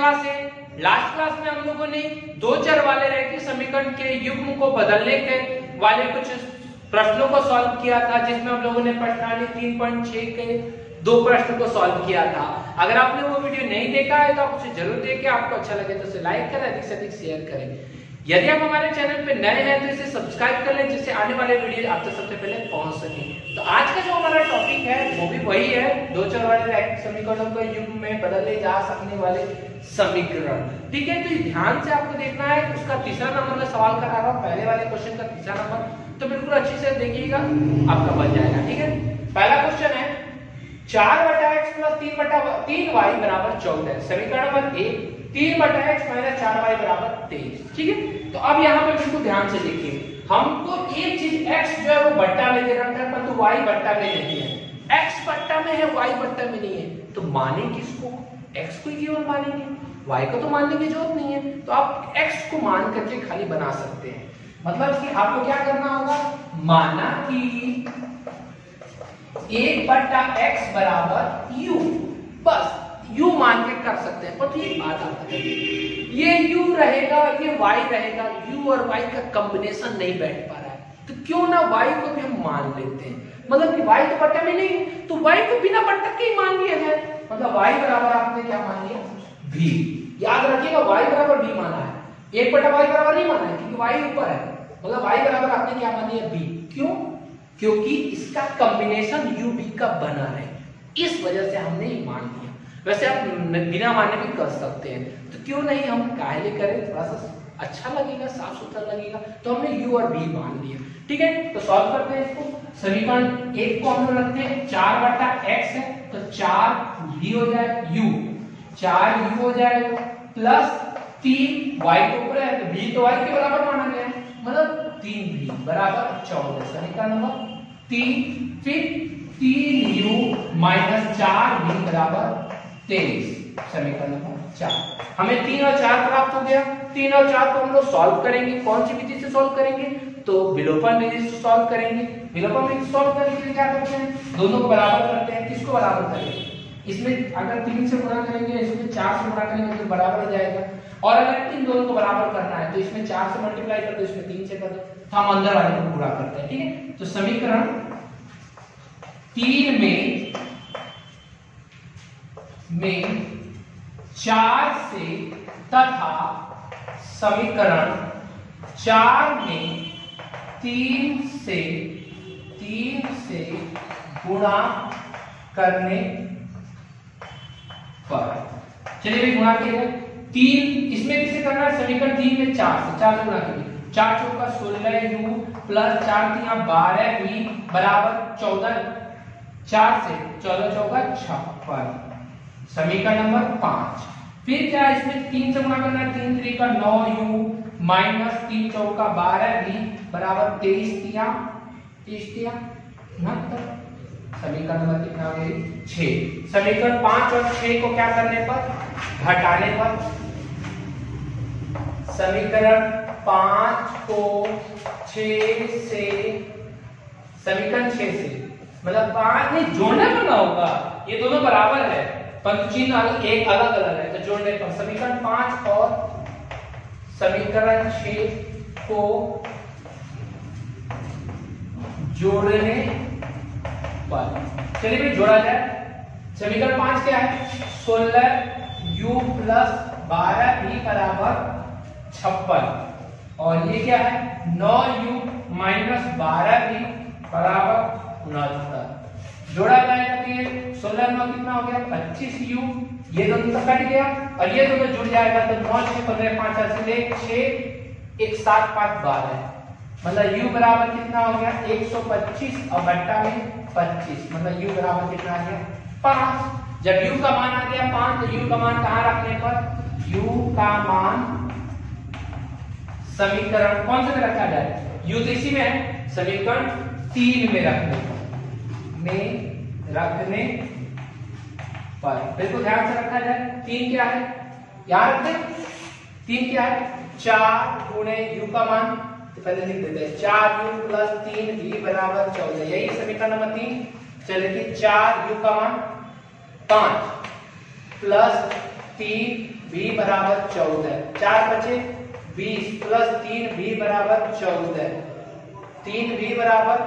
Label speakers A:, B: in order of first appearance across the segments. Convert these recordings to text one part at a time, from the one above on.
A: Class है। Last class में हम लोगों ने दो चर वाले रैखिक समीकरण के युग्म को बदलने के वाले कुछ प्रश्नों को सॉल्व किया था, जिसमें हम लोगों ने प्रश्नावली 3.6 के दो प्रश्न को सॉल्व किया था। अगर आपने वो वीडियो नहीं देखा है तो आप उसे जरूर देखें, आपको अच्छा लगे तो उसे लाइक करें, अधिक से अधिक शेयर करें। यदि आप हमारे चैनल पे नए हैं तो इसे सब्सक्राइब कर लें, जिससे आने वाले वीडियो आप तक सबसे पहले पहुंच सके। तो आज का जो हमारा टॉपिक है वो भी वही है, दो चर वाले रैखिक समीकरणों को युग्म में बदले जा सकने वाले समीकरण। ठीक है, तो ध्यान से आपको देखना है। उसका तीसरा नंबर का सवाल करा रहा हूं, पहले वाले क्वेश्चन का तीसरा नंबर, तो बिल्कुल अच्छे से देखिएगा, आपका बन जाएगा। ठीक है, पहला क्वेश्चन है 4/x + 3y = 14। समीकरण नंबर 1 3/x - 4y = 23। ठीक है, तो अब यहाँ पे बिल्कुल ध्यान से देखिए, हमको एक चीज x जो है वो बट्टा में दे रखा है, परंतु y बट्टा में नहीं है। x बट्टा में है, y बट्टा में नहीं है, तो माने किसको? x को ही केवल मानेंगे, y को तो मानने की जरूरत नहीं है। तो आप x को मान करके खाली बना सकते हैं। मतलब कि आपको क्या करना होगा, माना कि 1/x = u, बस u मान के कर सकते हैं। पर ये बात आप बताइए, ये u रहेगा, ये y रहेगा, u और y का कॉम्बिनेशन नहीं बैठ पा रहा है, तो क्यों ना y को भी हम मान लेते हैं। मतलब कि y तो बट्टा में नहीं है, तो y को बिना बट्टा के ही मान लिया जाए। मतलब y बराबर आपने क्या मान लिया, v। याद रखिएगा, y बराबर v माना है, 1/y बराबर नहीं माना है, क्योंकि y ऊपर है। मतलब y बराबर आपने क्या मान लिया, v। क्यों? क्योंकि इसका कॉम्बिनेशन u v का बना है, इस वजह से हमने ये मान लिया। वैसे आप बिना माने भी कर सकते हैं, तो क्यों नहीं हम काहे करें, थोड़ा सा अच्छा लगेगा, साफ सुथरा लगेगा, तो हमने u और v मान लिया। ठीक है, तो सॉल्व करते हैं इसको। समीकरण 1 को हम लोग रखते हैं 4/x है, तो 4v हो जाए u, 4u हो जाएगा प्लस 3y के ऊपर है, तो v तो y के बराबर माना गया है, मतलब 3v = 14। समीकरण नंबर 3, फिर 3u - 4v = 23। समीकरण नंबर 4। हमें 3 और 4 प्राप्त हो गया। 3 और 4 को हम लोग सॉल्व करेंगे। कौन सी विधि से सॉल्व करेंगे, तो विलोपन विधि से सॉल्व करेंगे। विलोपन विधि से सॉल्व करने के लिए क्या करते हैं, दोनों को बराबर करते हैं। किसको बराबर करेंगे, इसमें अगर 3 से गुणा करेंगे, इसमें 4 से गुणा करेंगे तो बराबर हो जाएगा। और अगर इन दोनों को बराबर करना है तो इसमें 4 से मल्टीप्लाई कर दो, इसमें 3 से कर दो, तो हम अंदर वाले को पूरा करते हैं। ठीक है, तो समीकरण 3 में 4 से तथा समीकरण 4 में 3 से गुणा करने पर, चलिए भी गुणा किया 3, इसमें किसे करना है, समीकरण 3 में 4 से गुणा करिए। 4 चौका 16u प्लस 4 3 12v = 14। 4 से 14 चौका 56। समीकरण नंबर 5। फिर क्या है, इसमें 3 से गुणा करना है, 3 3 का 9u माइनस 3 चौका 12v = 23 समीकरण नंबर कितना हो गई, 6। समीकरण 5 और 6 को क्या करने पर, घटाने पर, समीकरण 5 को 6 से, समीकरण 6 से मतलब 5 नहीं जोड़ने पर ना होगा, ये दोनों बराबर है परंतु चिन्ह एक अलग अलग है, तो जोड़ने पर समीकरण 5 और समीकरण 6 को जोड़ने पर, चलिए भी जोड़ा जाए। समीकरण 5 क्या है, 16u प्लस 12v = 56 और ये क्या है, 9u माइनस 12v = 69। जोड़ा जाएगा तो ये 16 9 कितना हो गया, 25u, ये दोनों तो कट गया और ये दोनों जुड़ जाएगा तो 9 6 15 5 8 6 1 7 5 12, मतलब u बराबर कितना हो गया, 125 और बट्टा में 25, मतलब u बराबर कितना आ गया, 5। जब u का मान आ गया 5 तो u का मान कहाँ रखने पर, u का मान समीकरण कौन से में रखा जाए, u तो इसी में है, समीकरण 3 में रखने पर, बिल्कुल ध्यान से रखा जाए। 3 क्या है, याद रखें 3 क्या है, 4 गुणे u का मान, तो पहले लिख देते हैं 4u प्लस 3v = 14, यही समीकरण नंबर 3। चलिए कि 4u का मान 5 प्लस 3 v बराबर 14, 4 बचे 20 प्लस 3 v बराबर 14, 3v बराबर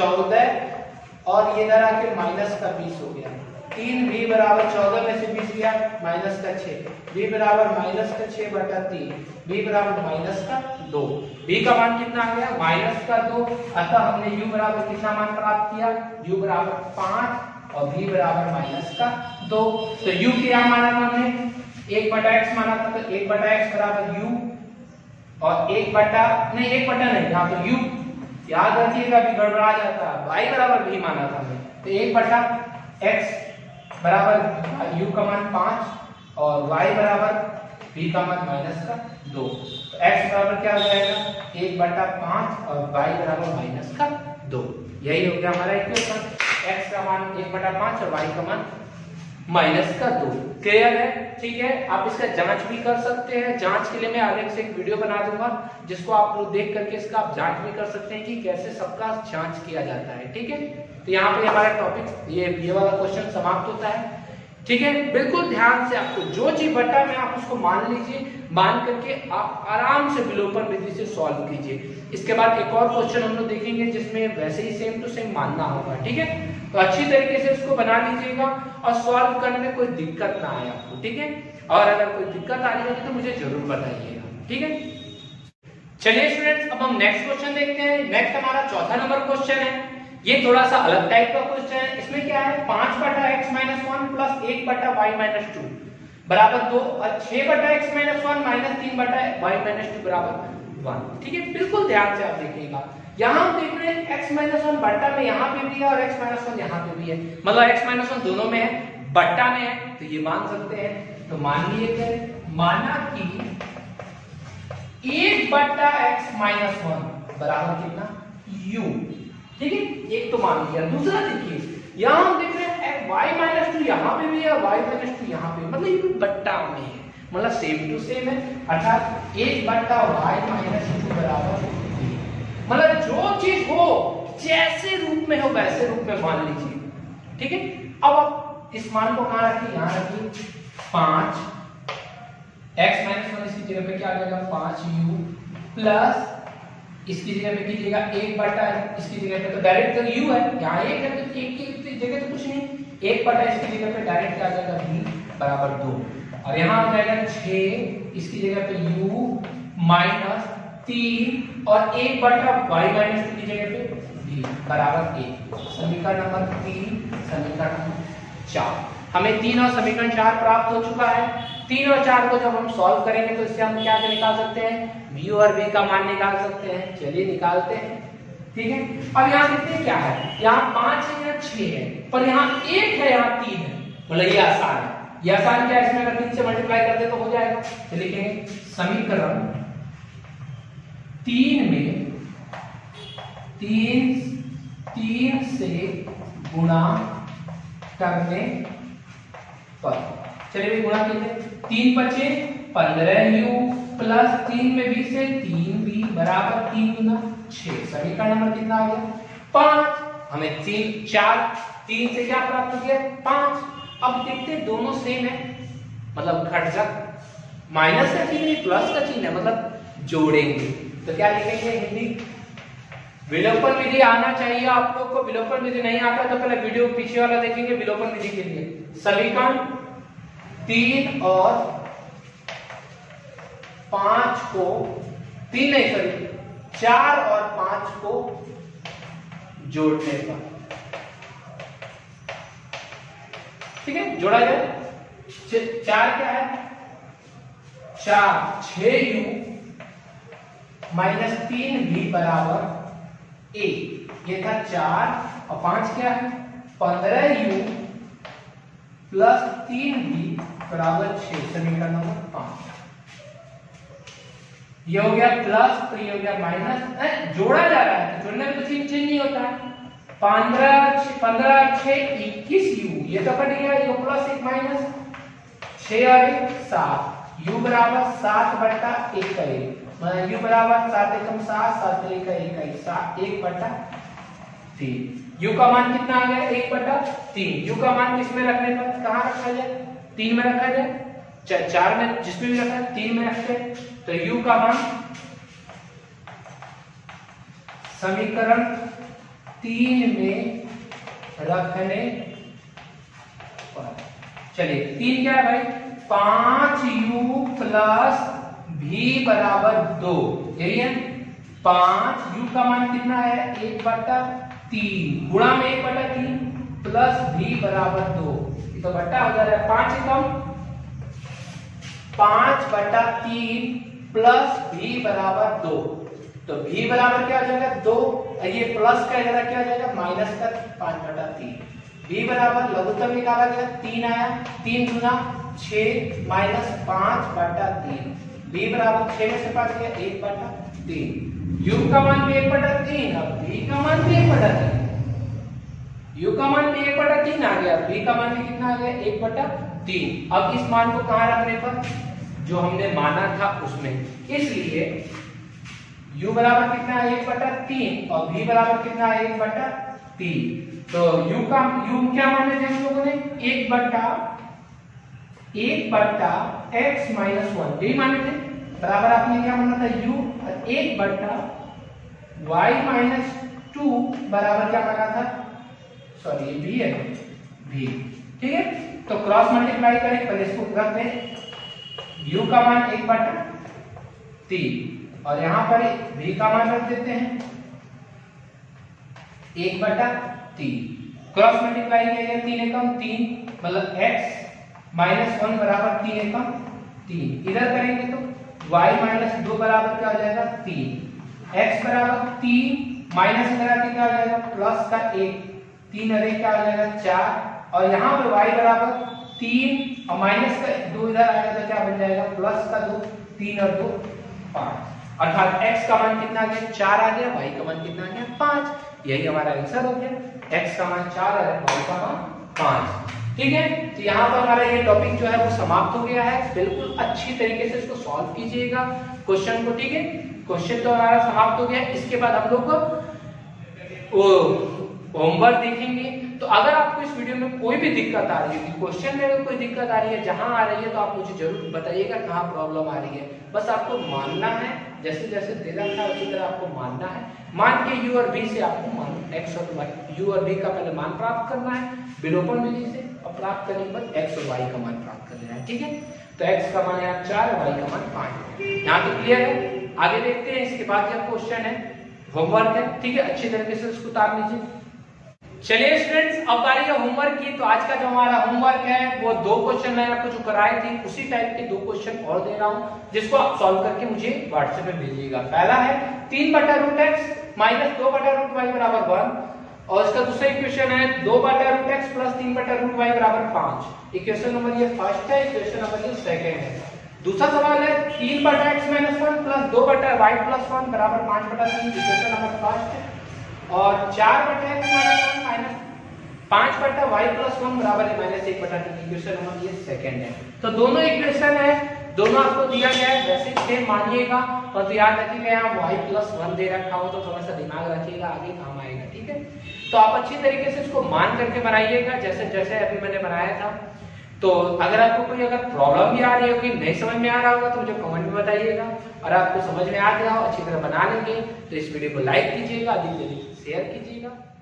A: 14 और ये इधर आके माइनस का 20 हो गया। 3v बराबर 14 में से 20 गया माइनस का 6, v बराबर माइनस का 6 बटा 3, v बराबर माइनस का 2। v का मान कितना आ गया माइनस का 2। अतः हमने u बराबर कितना मान प्राप्त किया, u बराबर 5 और v बराबर माइनस का 2। तो u क्या माना था हमने, 1 बटा x माना था, तो 1 बटा x बराबर u और 1 बटा नहीं यहाँ तो u, याद रखिएगा अभी गड़बड़ा जाता है, y बराबर v माना था हमने, तो 1 बटा x बराबर u का मान 5 और y बराबर v का मान माइनस का 2। तो x बराबर क्या हो जाएगा 1 बटा 5 और y बराबर माइनस का 2। यही हो गया हमारा इक्वेशन, x का मान 1 बटा 5 और y का मान माइनस का 2। क्लियर है, ठीक है। आप इसका जांच भी कर सकते हैं, जांच के लिए मैं अलग से एक वीडियो बना दूंगा जिसको आप लोग देख करके इसका आप जांच भी कर सकते हैं कि कैसे सबका जांच किया जाता है, ठीक है। तो यहाँ पे हमारा टॉपिक ये वाला क्वेश्चन समाप्त होता है, ठीक है। बिल्कुल ध्यान से आपको जो चीज बटा में आप उसको मान लीजिए, मान करके आप आराम से विलोपन विधि से सॉल्व कीजिए। इसके बाद एक और क्वेश्चन हम लोग देखेंगे जिसमें वैसे ही सेम टू सेम मानना होगा, ठीक है। तो अच्छी तरीके से इसको बना लीजिएगा और सॉल्व करने में कोई दिक्कत ना आए आपको, ठीक है। और अगर कोई दिक्कत आ रही है तो मुझे जरूर बताइएगा, ठीक है। चलिए स्टूडेंट्स, अब हम नेक्स्ट क्वेश्चन देखते हैं। नेक्स्ट हमारा चौथा नंबर क्वेश्चन है। ये थोड़ा सा अलग टाइप का क्वेश्चन है। इसमें क्या है 5 बटा x माइनस 1 प्लस 1 बटा y माइनस 2 बराबर 2 और 6 बटा x माइनस 1 माइनस 3 बटा y माइनस 2 बराबर 1, ठीक है। बिल्कुल ध्यान से आप देखिएगा, यहाँ हम देख रहे हैं x माइनस 1 बट्टा में यहाँ पे भी है और x माइनस 1 यहाँ पे भी है, मतलब x माइनस 1 दोनों में है, बट्टा में है, तो ये मान सकते हैं। तो मान लिए माना कि 1 बट्टा x माइनस 1 बराबर कितना u, ठीक है। एक तो मान लिया। दूसरा देखिए यहां हम देख रहे हैं y माइनस 2 यहाँ पे भी है, y माइनस 2 यहाँ पे, मतलब ये बट्टा में है, मतलब सेम टू सेम है, अर्थात 1 बट्टा y माइनस 2 बराबर, मतलब जो चीज हो जैसे रूप में हो वैसे रूप में मान लीजिए, ठीक है। अब आप इस मान को कहां रखिए, यहां रखिए 5 x माइनस 1 इसकी जगह पे क्या आ जाएगा 5u प्लस इसकी जगह पे कीजिएगा 1 बटा इसकी जगह पे, तो डायरेक्ट तो u है, यहाँ 1 है तो 1 की जगह तो कुछ नहीं, 1 बटा इसकी जगह पे डायरेक्ट क्या आ जाएगा v बराबर 2 और यहाँ आ जाएगा 6 इसकी जगह पे u माइनस 3 और 1 बटा y माइनस 2 की जगह पे v बराबर 1। समीकरण नंबर 3, समीकरण नंबर 4। हमें 3 और समीकरण 4 प्राप्त हो चुका है। 3 और 4 को जब हम सॉल्व करेंगे तो इससे हम क्या निकाल सकते हैं, v और v का मान निकाल सकते हैं। चलिए निकालते हैं, ठीक है। अब यहाँ देखते हैं क्या है, यहाँ 5 है, यहाँ 6 है, पर यहाँ 1 है, यहाँ 3 है, मतलब ये आसान है। ये आसान क्या है, इसमें अगर 3 से मल्टीप्लाई कर दे तो हो जाएगा। तो लिखेंगे समीकरण 3 में 3 से गुणा करने पर, चलिए गुणा कीजिए, 3 बचे 15u प्लस 3 में 20 से 3v बराबर 3 गुना 6। समीकरण नंबर कितना आ गया 5। हमें 3 से क्या प्राप्त हो गया 5। अब देखते हैं दोनों सेम है, मतलब घट जा, माइनस का चिन्ह नहीं प्लस का चिन्ह है, मतलब जोड़ेंगे। तो क्या लिखेंगे हिंदी, विलोपन विधि आना चाहिए आप लोग को। विलोपन विधि नहीं आता तो पहले वीडियो पीछे वाला देखेंगे विलोपन विधि के लिए। समीकरण 3 और 5 को 3 नहीं सॉरी 4 और 5 को जोड़ने पर, ठीक है, जोड़ा जाए। 4 क्या है 4 6u माइनस 3v बराबर 1, ये था 4 और 5 क्या है 15u प्लस 3v बराबर 6। समीकरण नंबर 5। ये हो गया प्लस, तो ये हो गया माइनस, जोड़ा जा रहा है तो जोड़ने में तो चेंज नहीं होता है। 15 6 21u, ये तो कट गया, ये प्लस 1 माइनस 6 और 1 7, u बराबर 7 बटा 1 का 1, मतलब u बराबर 7 एकम 7 7 1 का 1 1 बटा 3। u का मान कितना आ गया 1 बटा 3। u का मान किसमें रखने पर, कहां रखा जाए 3 में रखा जाए, 4 में जिसमें भी रखा है 3 में रखते हैं, तो u का मान समीकरण 3 में रखने पर, चलिए 3 क्या है भाई, 5u प्लस v बराबर 2, यही है। 5u का मान कितना है 1/3 गुणा में 1/3 प्लस v बराबर 2, तो बट्टा हो जा रहा है 5 एकम 5/3 प्लस v बराबर 2, तो v बराबर क्या हो जाएगा 2, ये प्लस का इधर क्या हो जाएगा माइनस का 5/3, v बराबर लघुत्तम निकाला गया 3 आया, 3 गुना 6 माइनस 5/3, v बराबर 6 में से 5 गया 1/3, u का मान भी 1/3, अब v का मान भी 1/3, u का मान भी 1/3 आ गया, v का मान भी कितना आ गया 1/3। अब इस मान को कहां रखने पर, जो हमने माना था उसमें, इसलिए u बराबर कितना है 1/3 और v बराबर कितना है 1/3, तो u क्या माने थे हम लोगों ने 1/x - 1 यही माने थे, बराबर आपने क्या माना था u, 1/y - 2 बराबर क्या माना था, सॉरी ये v है, v, ठीक है। तो क्रॉस मल्टीप्लाई करें, पहले इसको रख दें, u का मान 1/3 और यहां पर v का मान रख देते हैं 1/3, क्रॉस मल्टीप्लाई किया गया 3 एकम 3, मतलब x - 1 बराबर 3 एकम 3, इधर करेंगे तो y - 2 बराबर क्या हो जाएगा 3, x बराबर 3 माइनस इधर आके क्या हो जाएगा प्लस का 1, 3 अरे क्या हो जाएगा 4, और यहाँ पर y बराबर 3 और माइनस का 2 इधर आएगा तो क्या बन जाएगा प्लस का 2, 3 और 2 5, अर्थात x का मान कितना आ गया 4 आ गया, y का मान कितना आ गया 5, यही हमारा आंसर हो गया, x का मान 4 और y का मान 5, ठीक है। तो यहाँ पर हमारा ये टॉपिक जो है वो समाप्त हो गया है, बिल्कुल अच्छी तरीके से इसको सॉल्व कीजिएगा क्वेश्चन को, ठीक है। क्वेश्चन तो हमारा समाप्त हो गया, इसके बाद हम लोग होमवर्क देखेंगे। तो अगर आपको इस वीडियो में कोई भी दिक्कत आ रही है, क्वेश्चन में अगर कोई दिक्कत आ रही है, जहां आ रही है, तो आप मुझे जरूर बताइएगा कहां प्रॉब्लम आ रही है, बस आपको मानना है, जैसे जैसे दे रखा है उसी तरह आपको मानना है, मान के u और v से आपको मान x और y, u और v का पहले मान प्राप्त करना है विलोपन विधि से, और प्राप्त करने के बाद x और y का मान प्राप्त कर लेना है, ठीक है। तो x का मान यहाँ 4 और y का मान 5, यहाँ तो क्लियर है। आगे देखते हैं, इसके बाद क्या क्वेश्चन है, होमवर्क है, ठीक है, अच्छी तरीके से उसको उतार लीजिए। चलिए स्टूडेंट्स, अब बारी है होमवर्क की। तो आज का जो हमारा होमवर्क है वो 2 क्वेश्चन मैंने आपको जो कराए थे उसी टाइप के 2 क्वेश्चन और दे रहा हूं, जिसको आप सॉल्व करके मुझे व्हाट्सएप पे भेजिएगा। पहला है 3/√x - 2/√y बराबर 1, और इसका दूसरा इक्वेशन है 2/√x + 3/√y बराबर 5। इक्वेशन नंबर ये फर्स्ट है, इक्वेशन नंबर ये सेकंड है। दूसरा सवाल है 3/x - 1 + 2/y + 1 बराबर 5/3, इक्वेशन नंबर फर्स्ट है, और 4/x - 1 - 5/y + 1 बराबर है -1/3, इक्वेशन नंबर ये सेकंड है। तो दोनों इक्वेशन है, दोनों आपको दिया गया है, वैसे सेम मानिएगा, और तो याद रखिएगा यहाँ y + 1 दे रखा हो तो थोड़ा सा दिमाग रखिएगा, आगे काम आएगा, ठीक है। तो आप अच्छी तरीके से इसको मान करके बनाइएगा, जैसे जैसे अभी मैंने बनाया था। तो अगर आपको कोई प्रॉब्लम भी आ रही होगी, नहीं समझ में आ रहा होगा, तो मुझे कमेंट में बताइएगा, और आपको समझ में आ गया हो, अच्छी तरह बना लेंगे, तो इस वीडियो को लाइक कीजिएगा, अधिक से अधिक शेयर कीजिएगा।